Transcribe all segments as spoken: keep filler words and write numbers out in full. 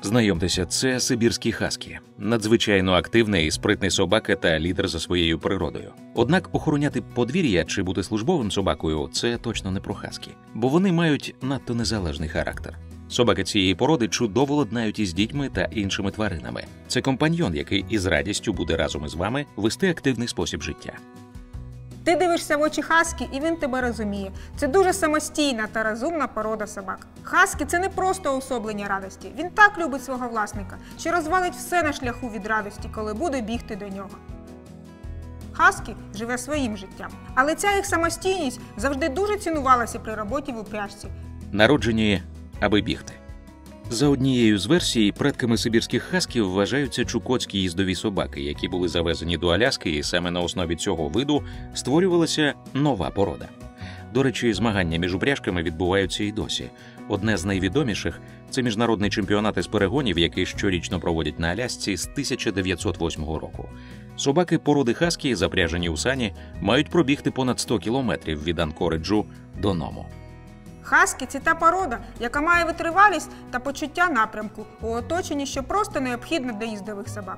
Знайомтеся, це сибірський хаскі. Надзвичайно активний і спритний собака та лідер за своєю природою. Однак охороняти подвір'я чи бути службовим собакою – це точно не про хаскі, бо вони мають надто незалежний характер. Собаки цієї породи чудово ладнають із дітьми та іншими тваринами. Це компаньйон, який із радістю буде разом із вами вести активний спосіб життя. Ти дивишся в очі хаскі, і він тебе розуміє. Це дуже самостійна та розумна порода собак. Хаскі – це не просто уособлення радості. Він так любить свого власника, що розвалить все на шляху від радості, коли буде бігти до нього. Хаскі живе своїм життям. Але ця їх самостійність завжди дуже цінувалася при роботі в упряжці. Народжені, аби бігти. За однією з версій, предками сибірських хасків вважаються чукотські їздові собаки, які були завезені до Аляски, і саме на основі цього виду створювалася нова порода. До речі, змагання між упряжками відбуваються і досі. Одне з найвідоміших – це міжнародний чемпіонат із перегонів, який щорічно проводять на Алясці з тисяча дев'ятсот восьмого року. Собаки породи хаскі, запряжені у сані, мають пробігти понад сто кілометрів від Анкориджу до Ному. Хаскі – це та порода, яка має витривалість та почуття напрямку у оточенні, що просто необхідно для їздових собак.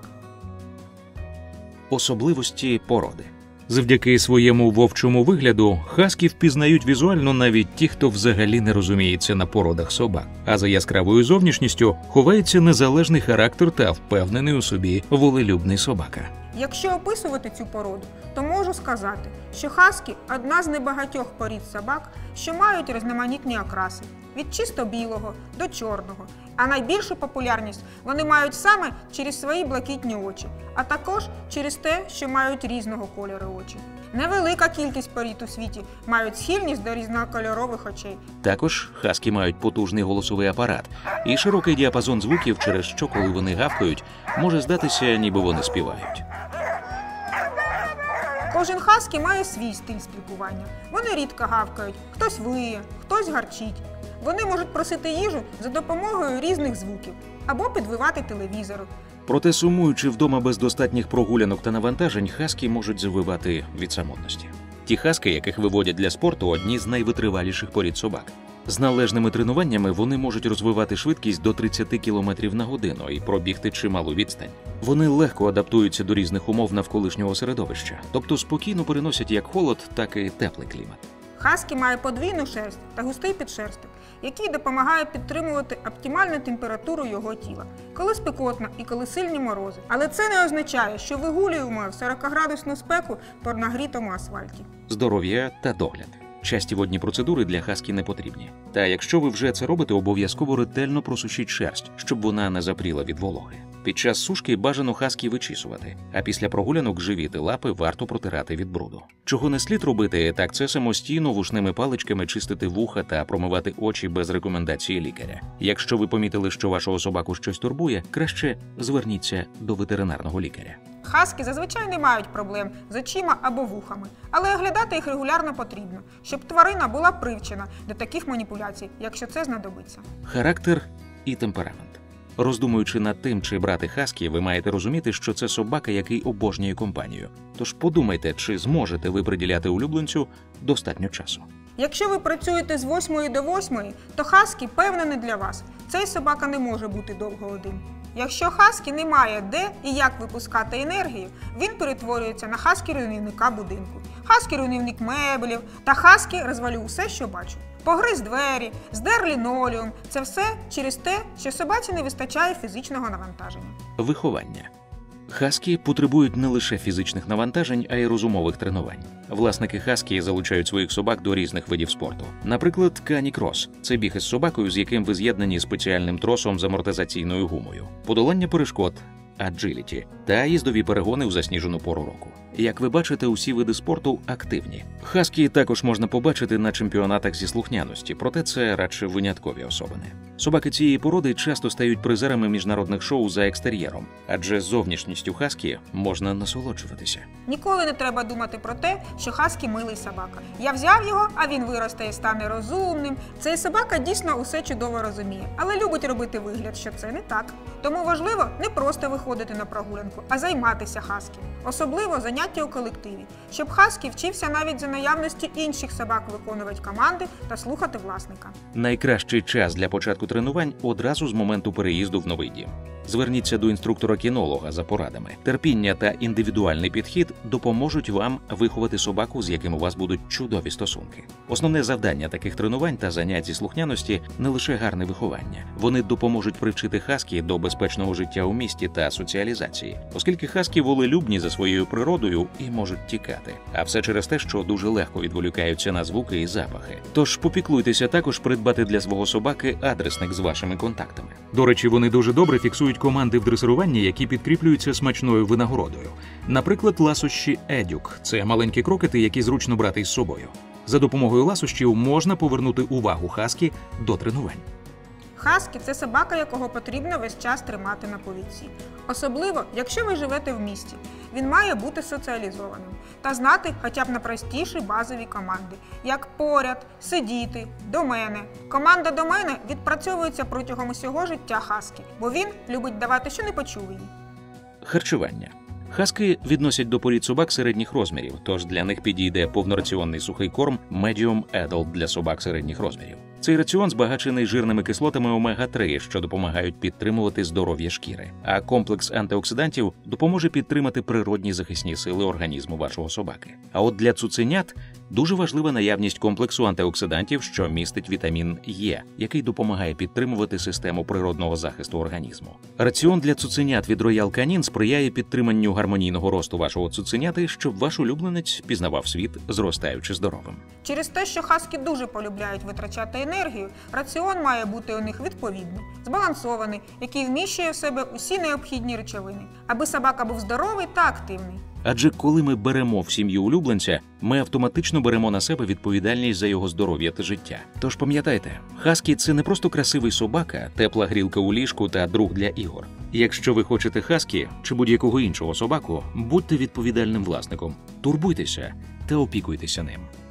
Особливості породи. Завдяки своєму вовчому вигляду, хаскі впізнають візуально навіть ті, хто взагалі не розуміється на породах собак. А за яскравою зовнішністю ховається незалежний характер та впевнений у собі волелюбний собака. Якщо описувати цю породу, то можу сказати, що хаскі – одна з небагатьох порід собак, що мають різноманітні окраси – від чисто білого до чорного. А найбільшу популярність вони мають саме через свої блакитні очі, а також через те, що мають різного кольору очі. Невелика кількість порід у світі мають схильність до різнокольорових очей. Також хаскі мають потужний голосовий апарат і широкий діапазон звуків, через що, коли вони гавкають, може здатися, ніби вони співають. Кожен хаскі має свій стиль спілкування. Вони рідко гавкають, хтось виє, хтось гарчить. Вони можуть просити їжу за допомогою різних звуків або підвивати телевізору. Проте, сумуючи вдома без достатніх прогулянок та навантажень, хаскі можуть завивати від самотності. Ті хаски, яких виводять для спорту, одні з найвитриваліших порід собак. З належними тренуваннями вони можуть розвивати швидкість до тридцяти кілометрів на годину і пробігти чималу відстань. Вони легко адаптуються до різних умов навколишнього середовища, тобто спокійно переносять як холод, так і теплий клімат. Хаскі має подвійну шерсть та густий підшерсток, який допомагає підтримувати оптимальну температуру його тіла, коли спекотно і коли сильні морози. Але це не означає, що вигулюємо в сорокаградусну спеку по нагрітому асфальті. Здоров'я та догляд. Часті водні процедури для хаскі не потрібні. Та якщо ви вже це робите, обов'язково ретельно просушіть шерсть, щоб вона не запріла від вологи. Під час сушки бажано хаскі вичісувати, а після прогулянок живіт і лапи варто протирати від бруду. Чого не слід робити, так це самостійно вушними паличками чистити вуха та промивати очі без рекомендації лікаря. Якщо ви помітили, що вашого собаку щось турбує, краще зверніться до ветеринарного лікаря. Хаскі зазвичай не мають проблем з очима або вухами, але оглядати їх регулярно потрібно, щоб тварина була привчена до таких маніпуляцій, якщо це знадобиться. Характер і темперамент. Роздумуючи над тим, чи брати хаскі, ви маєте розуміти, що це собака, який обожнює компанію. Тож подумайте, чи зможете ви приділяти улюбленцю достатньо часу. Якщо ви працюєте з восьмої до восьмої, то хаскі, певно, не для вас. Цей собака не може бути довго один. Якщо хаскі не має де і як випускати енергію, він перетворюється на хаскі-руйнівника будинку, хаскі-руйнівник меблів та хаскі розвалю усе, що бачу. Погриз двері, здер лінолеум – це все через те, що собаці не вистачає фізичного навантаження. Виховання. Хаскі потребують не лише фізичних навантажень, а й розумових тренувань. Власники хаскі залучають своїх собак до різних видів спорту. Наприклад, кані-крос – це біг із собакою, з яким ви з'єднані спеціальним тросом з амортизаційною гумою, подолання перешкод, аджиліті та їздові перегони у засніжену пору року. Як ви бачите, усі види спорту активні. Хаскі також можна побачити на чемпіонатах зі слухняності, проте це радше виняткові особини. Собаки цієї породи часто стають призерами міжнародних шоу за екстер'єром, адже зовнішністю хаскі можна насолоджуватися. Ніколи не треба думати про те, що хаскі милий собака. Я взяв його, а він виросте і стане розумним. Цей собака дійсно усе чудово розуміє, але любить робити вигляд, що це не так. Тому важливо не просто виходити виходити на прогулянку, а займатися хаскі. Особливо заняття у колективі, щоб хаскі вчився навіть за наявності інших собак виконувати команди та слухати власника. Найкращий час для початку тренувань одразу з моменту переїзду в новий дім. Зверніться до інструктора-кінолога за порадами. Терпіння та індивідуальний підхід допоможуть вам виховати собаку, з яким у вас будуть чудові стосунки. Основне завдання таких тренувань та занять зі слухняності – не лише гарне виховання. Вони допоможуть привчити хаскі до безпечного життя у місті та соціалізації, оскільки хаскі волелюбні за своєю природою і можуть тікати. А все через те, що дуже легко відволікаються на звуки і запахи. Тож попіклуйтеся також придбати для свого собаки адресник з вашими контактами. До речі, вони дуже добре фіксують команди в дресируванні, які підкріплюються смачною винагородою. Наприклад, ласощі Едюк – це маленькі крокети, які зручно брати із собою. За допомогою ласощів можна повернути увагу хаскі до тренувань. Хаскі – це собака, якого потрібно весь час тримати на повідці. Особливо, якщо ви живете в місті. Він має бути соціалізованим та знати хоча б найпростіші базові команди, як поряд, сидіти, до мене. Команда «до мене» відпрацьовується протягом усього життя хаскі, бо він любить давати, що не почув її. Харчування. Хаски відносять до порід собак середніх розмірів, тож для них підійде повнораціонний сухий корм Medium Adult для собак середніх розмірів. Цей раціон збагачений жирними кислотами омега три, що допомагають підтримувати здоров'я шкіри. А комплекс антиоксидантів допоможе підтримати природні захисні сили організму вашого собаки. А от для цуценят дуже важлива наявність комплексу антиоксидантів, що містить вітамін Е, який допомагає підтримувати систему природного захисту організму. Раціон для цуценят від Royal Canin сприяє підтриманню гармонійного росту вашого цуценяти, щоб ваш улюбленець пізнавав світ, зростаючи здоровим. Через те, що хаскі дуже полюбляють витрачати енергію, раціон має бути у них відповідний, збалансований, який вміщує в себе усі необхідні речовини, аби собака був здоровий та активний. Адже коли ми беремо в сім'ю улюбленця, ми автоматично беремо на себе відповідальність за його здоров'я та життя. Тож пам'ятайте, хаскі – це не просто красивий собака, тепла грілка у ліжку та друг для ігор. Якщо ви хочете хаскі чи будь-якого іншого собаку, будьте відповідальним власником, турбуйтеся та опікуйтеся ним.